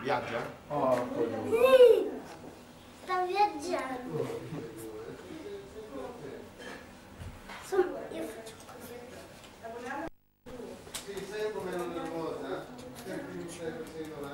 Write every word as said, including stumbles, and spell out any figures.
Viaggia? Oh, Sì, sta viaggiando. Insomma, io faccio così. Sì, sei un po' meno nervosa? Sempre più stai facendo la